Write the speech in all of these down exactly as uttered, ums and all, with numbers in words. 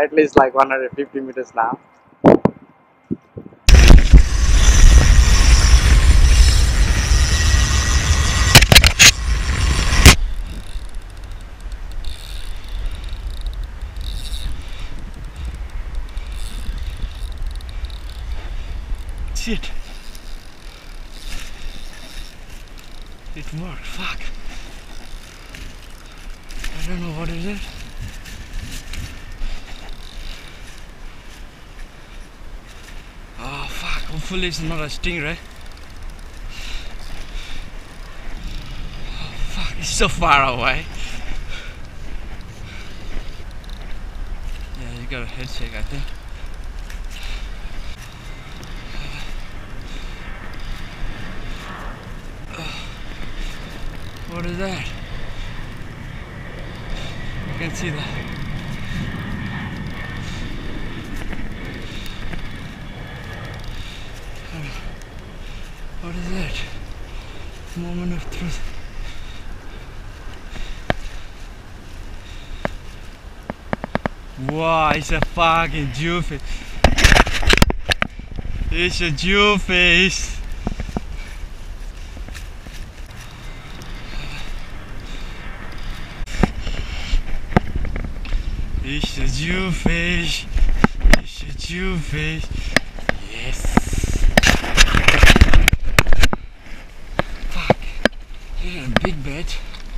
at least like one hundred fifty meters now. Shit. It worked, fuck. I don't know what it is. Oh fuck, hopefully it's not a stingray. Oh fuck, it's so far away. Yeah, you got a head shake, I think. What is that? I can see that. What is that? Moment of truth. Wow, it's a fucking jewfish. It's a jewfish. It's a jewfish. It's a jewfish. Yes. Fuck. You're a big bet.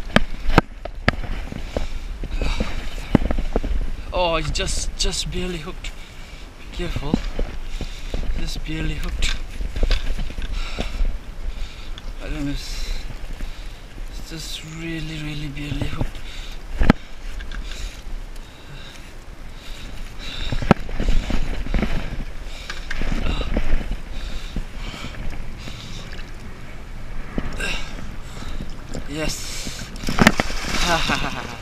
Oh, it's just just barely hooked. Be careful. Just barely hooked. I don't know. It's, it's just really, really barely hooked. Yes. Ha ha ha ha.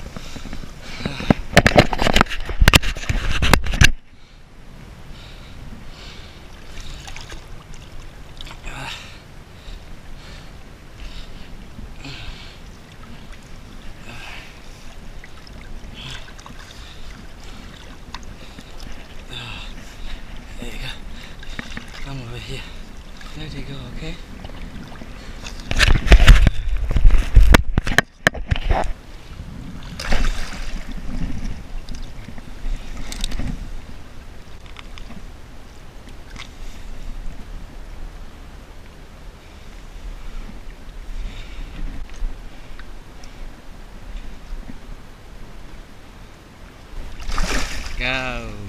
There you go. Come over here. There you go, okay? Go.